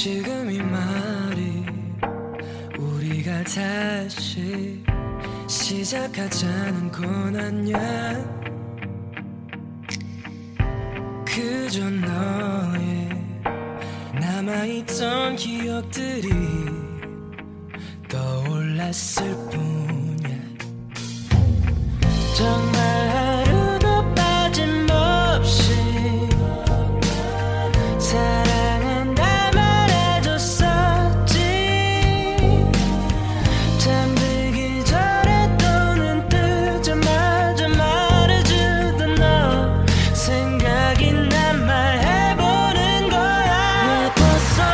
지금 이 말이 우리가 다시 시작하자는 건 아냐. 그저 너의 남아있던 기억들이 떠올랐을 뿐이야. 정말 하루도 빠짐없이 사랑한다 말해줬었지. 잠들기 전에 또 눈 뜨자마자 말해주던 너 생각이 난 말해보는 거야. 예뻤어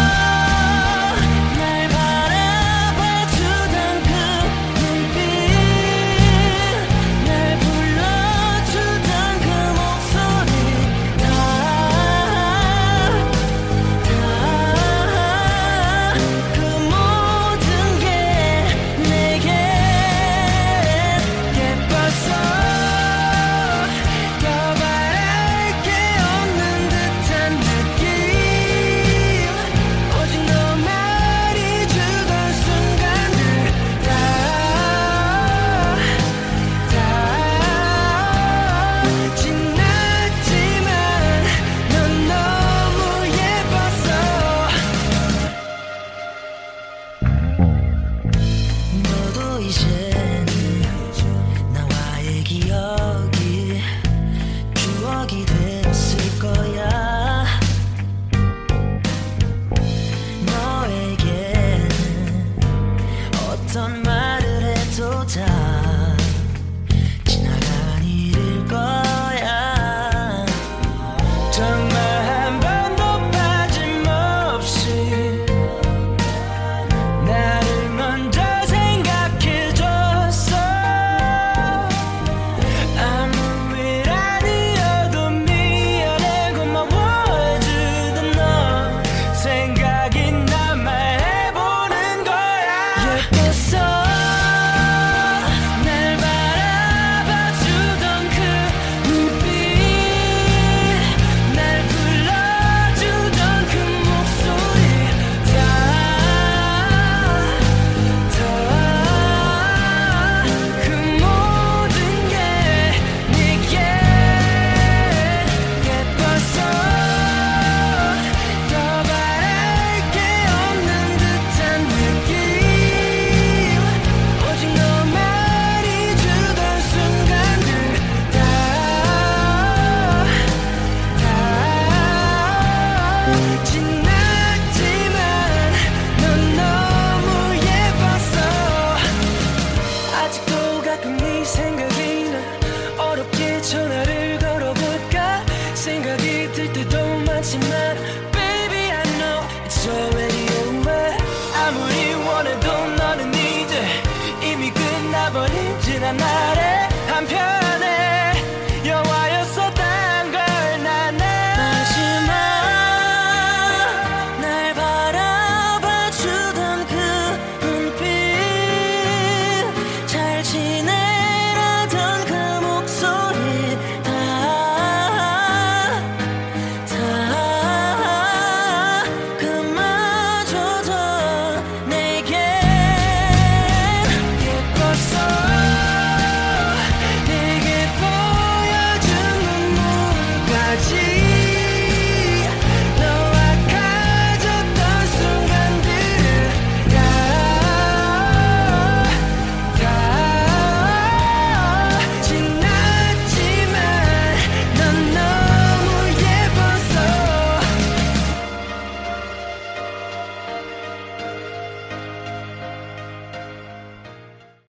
날 바라봐주던 그 눈빛, 날 불러주던 그 목소리, 그 모든 게 내게 예뻤어. 더 바랄 게 없는 듯한 느낌, 오직 너만이 주던 순간들 다 지났지만 넌 너무 예뻤어. 너도 이제